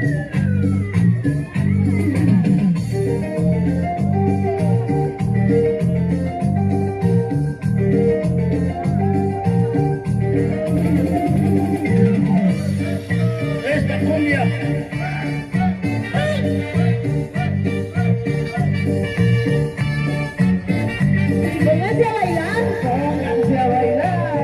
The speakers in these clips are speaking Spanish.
Esta cumbia. Pónganse a bailar, pónganse a bailar.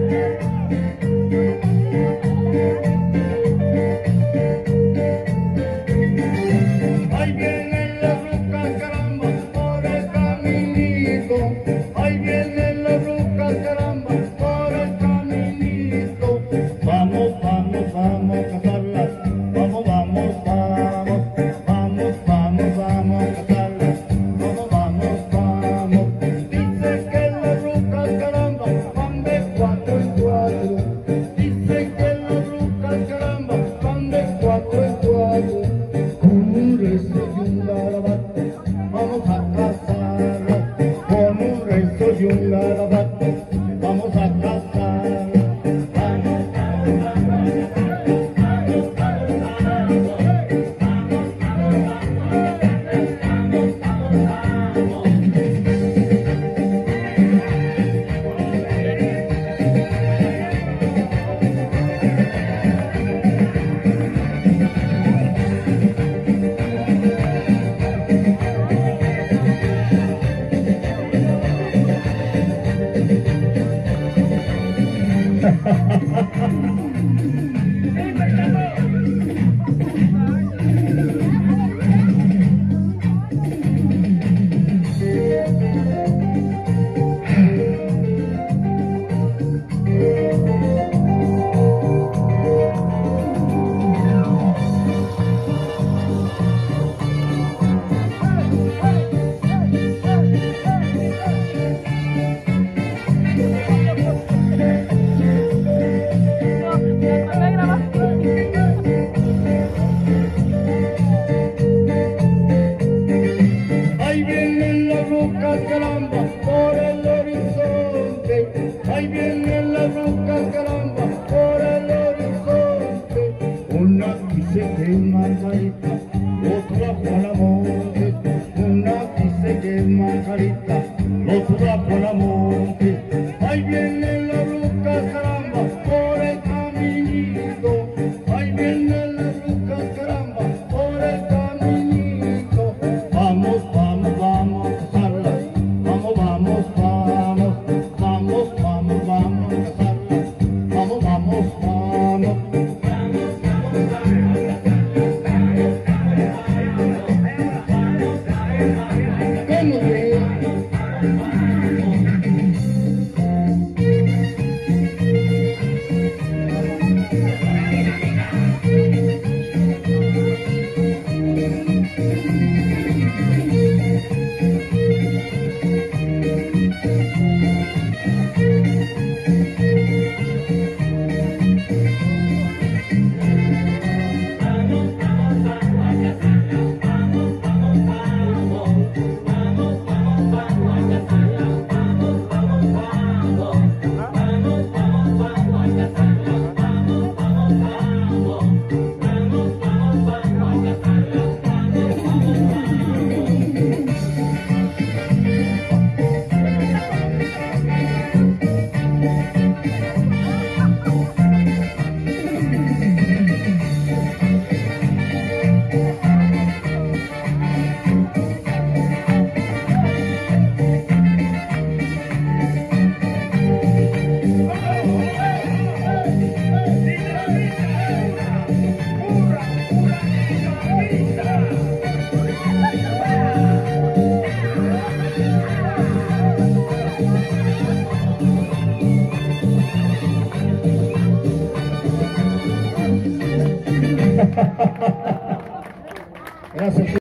Ahí vienen las rucas, caramba, por el caminito. Ahí vienen las rucas, caramba, por el caminito. Vamos, vamos, vamos a cazarlas. Vamos, vamos, vamos. Vamos, vamos, vamos a cazarlas. Vamos, vamos, vamos. Dicen que las rucas, caramba, van de 4 en 4. Dicen que las rucas, caramba, van de 4 en 4. Con un rezo y un garabato, vamos a cazarlas. Con un rezo y un garabato, vamos a cazarlas. Ahí vienen las rucas, caramba, por el horizonte. Ahí vienen las rucas, caramba, por el horizonte. Una dice que es Margarita, otra Juana Monte. Una dice que es Margarita, otra Juana Monte. Ahí vienen las rucas, caramba, por el caminito. Ahí vienen las rucas, caramba, por el caminito. Vamos, vamos, vamos a cazarlas. Vamos, vamos, vamos. Vamos, vamos, vamos a cazarlas. Vamos, vamos, vamos. ¿Cómo que? Gracias.